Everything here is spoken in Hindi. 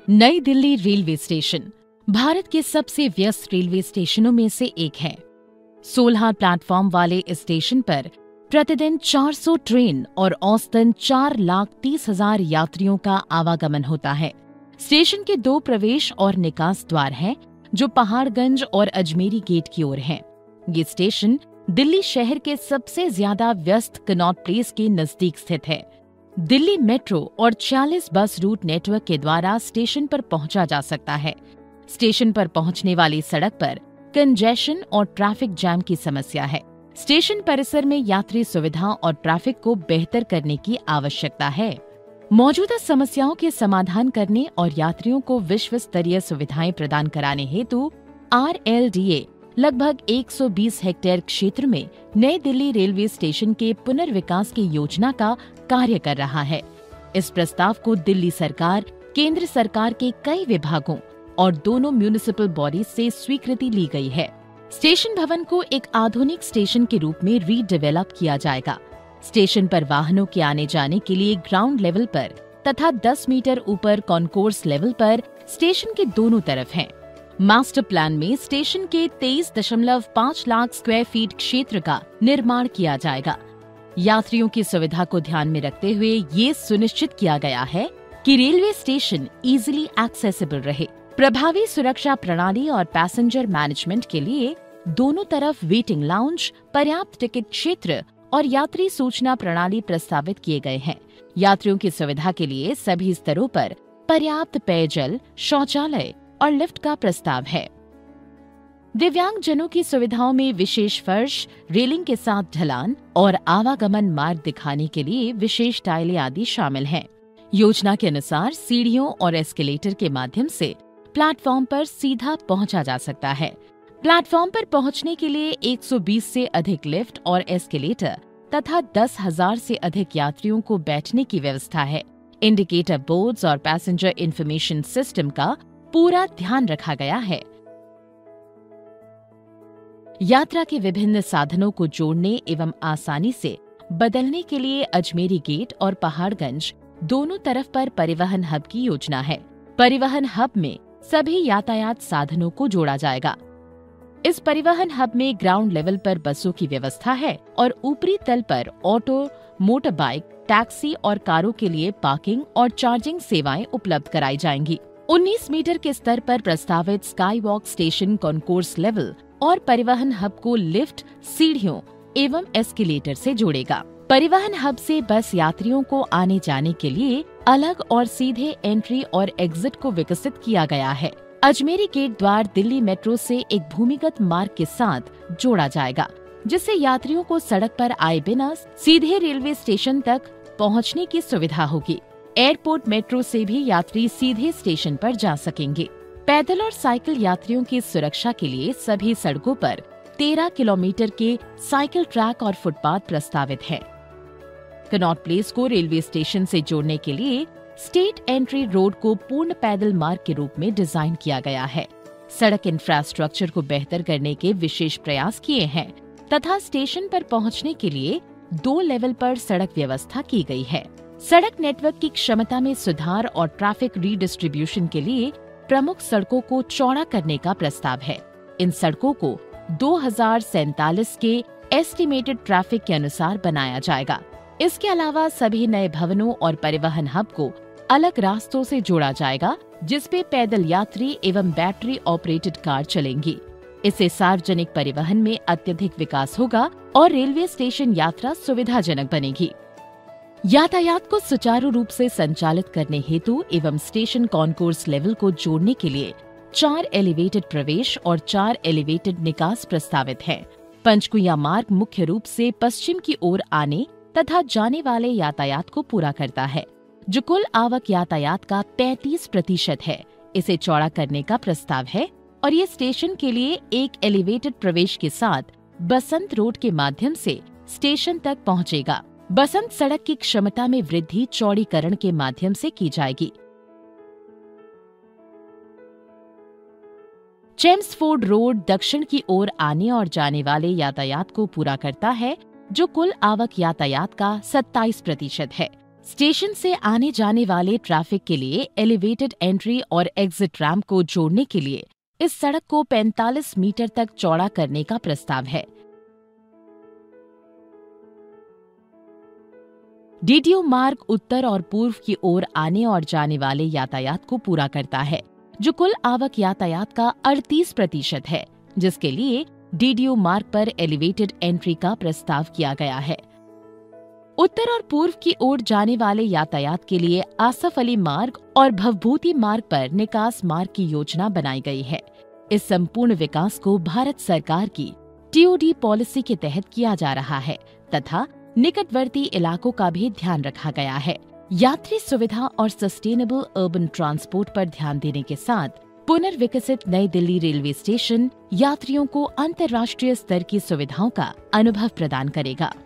नई दिल्ली रेलवे स्टेशन भारत के सबसे व्यस्त रेलवे स्टेशनों में से एक है। 16 प्लेटफॉर्म वाले इस स्टेशन पर प्रतिदिन 400 ट्रेन और औसतन 4,30,000 यात्रियों का आवागमन होता है। स्टेशन के 2 प्रवेश और निकास द्वार हैं, जो पहाड़गंज और अजमेरी गेट की ओर हैं। ये स्टेशन दिल्ली शहर के सबसे ज्यादा व्यस्त कनॉट प्लेस के नजदीक स्थित है। दिल्ली मेट्रो और 46 बस रूट नेटवर्क के द्वारा स्टेशन पर पहुंचा जा सकता है। स्टेशन पर पहुंचने वाली सड़क पर कंजेशन और ट्रैफिक जैम की समस्या है। स्टेशन परिसर में यात्री सुविधा और ट्रैफिक को बेहतर करने की आवश्यकता है। मौजूदा समस्याओं के समाधान करने और यात्रियों को विश्व स्तरीय सुविधाएं प्रदान कराने हेतु RLDA लगभग 120 हेक्टेयर क्षेत्र में नई दिल्ली रेलवे स्टेशन के पुनर्विकास की योजना का कार्य कर रहा है। इस प्रस्ताव को दिल्ली सरकार, केंद्र सरकार के कई विभागों और दोनों म्यूनिसिपल बॉडीज से स्वीकृति ली गई है। स्टेशन भवन को एक आधुनिक स्टेशन के रूप में रीडेवलप किया जाएगा। स्टेशन पर वाहनों के आने जाने के लिए ग्राउंड लेवल पर तथा 10 मीटर ऊपर कॉन्कोर्स लेवल पर स्टेशन के दोनों तरफ हैं। मास्टर प्लान में स्टेशन के 23.5 लाख स्क्वायर फीट क्षेत्र का निर्माण किया जाएगा। यात्रियों की सुविधा को ध्यान में रखते हुए ये सुनिश्चित किया गया है कि रेलवे स्टेशन इजीली एक्सेसिबल रहे। प्रभावी सुरक्षा प्रणाली और पैसेंजर मैनेजमेंट के लिए दोनों तरफ वेटिंग लाउंज, पर्याप्त टिकट क्षेत्र और यात्री सूचना प्रणाली प्रस्तावित किए गए हैं। यात्रियों की सुविधा के लिए सभी स्तरों पर पर्याप्त पेयजल, शौचालय और लिफ्ट का प्रस्ताव है। दिव्यांग जनों की सुविधाओं में विशेष फर्श, रेलिंग के साथ ढलान और आवागमन मार्ग दिखाने के लिए विशेष टाइलें आदि शामिल हैं। योजना के अनुसार सीढ़ियों और एस्केलेटर के माध्यम से प्लेटफॉर्म पर सीधा पहुंचा जा सकता है। प्लेटफॉर्म पर पहुंचने के लिए 120 से अधिक लिफ्ट और एस्केलेटर तथा 10,000 से अधिक यात्रियों को बैठने की व्यवस्था है। इंडिकेटर बोर्ड्स और पैसेंजर इंफॉर्मेशन सिस्टम का पूरा ध्यान रखा गया है। यात्रा के विभिन्न साधनों को जोड़ने एवं आसानी से बदलने के लिए अजमेरी गेट और पहाड़गंज दोनों तरफ पर परिवहन हब की योजना है। परिवहन हब में सभी यातायात साधनों को जोड़ा जाएगा। इस परिवहन हब में ग्राउंड लेवल पर बसों की व्यवस्था है और ऊपरी तल पर ऑटो, मोटर बाइक, टैक्सी और कारों के लिए पार्किंग और चार्जिंग सेवाएं उपलब्ध कराई जाएंगी। 19 मीटर के स्तर पर प्रस्तावित sky walk station concourse level और परिवहन हब को लिफ्ट, सीढ़ियों एवं एस्केलेटर से जोड़ेगा। परिवहन हब से बस यात्रियों को आने जाने के लिए अलग और सीधे एंट्री और एग्जिट को विकसित किया गया है। अजमेरी गेट द्वार दिल्ली मेट्रो से एक भूमिगत मार्ग के साथ जोड़ा जाएगा, जिससे यात्रियों को सड़क पर आए बिना सीधे रेलवे स्टेशन तक पहुंचने की सुविधा होगी। एयरपोर्ट मेट्रो से भी यात्री सीधे स्टेशन पर जा सकेंगे। पैदल और साइकिल यात्रियों की सुरक्षा के लिए सभी सड़कों पर 13 किलोमीटर के साइकिल ट्रैक और फुटपाथ प्रस्तावित है। कनॉट प्लेस को रेलवे स्टेशन से जोड़ने के लिए स्टेट एंट्री रोड को पूर्ण पैदल मार्ग के रूप में डिजाइन किया गया है। सड़क इंफ्रास्ट्रक्चर को बेहतर करने के विशेष प्रयास किए हैं तथा स्टेशन पर पहुंचने के लिए 2 लेवल पर सड़क व्यवस्था की गई है। सड़क नेटवर्क की क्षमता में सुधार और ट्रैफिक रीडिस्ट्रीब्यूशन के लिए प्रमुख सड़कों को चौड़ा करने का प्रस्ताव है। इन सड़कों को 2047 के एस्टिमेटेड ट्रैफिक के अनुसार बनाया जाएगा। इसके अलावा सभी नए भवनों और परिवहन हब को अलग रास्तों से जोड़ा जाएगा, जिसपे पैदल यात्री एवं बैटरी ऑपरेटेड कार चलेंगी। इससे सार्वजनिक परिवहन में अत्यधिक विकास होगा और रेलवे स्टेशन यात्रा सुविधाजनक बनेगी। यातायात को सुचारू रूप से संचालित करने हेतु एवं स्टेशन कॉन्कोर्स लेवल को जोड़ने के लिए 4 एलिवेटेड प्रवेश और 4 एलिवेटेड निकास प्रस्तावित हैं। पंचकुइया मार्ग मुख्य रूप से पश्चिम की ओर आने तथा जाने वाले यातायात को पूरा करता है, जो कुल आवक यातायात का 35% है। इसे चौड़ा करने का प्रस्ताव है और ये स्टेशन के लिए एक एलिवेटेड प्रवेश के साथ बसंत रोड के माध्यम से स्टेशन तक पहुंचेगा। बसंत सड़क की क्षमता में वृद्धि चौड़ीकरण के माध्यम से की जाएगी। चेम्सफोर्ड रोड दक्षिण की ओर आने और जाने वाले यातायात को पूरा करता है, जो कुल आवक यातायात का 27% है। स्टेशन से आने जाने वाले ट्रैफिक के लिए एलिवेटेड एंट्री और एग्जिट रैंप को जोड़ने के लिए इस सड़क को 45 मीटर तक चौड़ा करने का प्रस्ताव है। डीडीयू मार्ग उत्तर और पूर्व की ओर आने और जाने वाले यातायात को पूरा करता है, जो कुल आवक यातायात का 38% है, जिसके लिए डीडीयू मार्ग पर एलिवेटेड एंट्री का प्रस्ताव किया गया है। उत्तर और पूर्व की ओर जाने वाले यातायात के लिए आसफ अली मार्ग और भवभूति मार्ग पर निकास मार्ग की योजना बनाई गई है। इस संपूर्ण विकास को भारत सरकार की टीओडी पॉलिसी के तहत किया जा रहा है तथा निकटवर्ती इलाकों का भी ध्यान रखा गया है। यात्री सुविधा और सस्टेनेबल अर्बन ट्रांसपोर्ट पर ध्यान देने के साथ पुनर्विकसित नई दिल्ली रेलवे स्टेशन यात्रियों को अंतर्राष्ट्रीय स्तर की सुविधाओं का अनुभव प्रदान करेगा।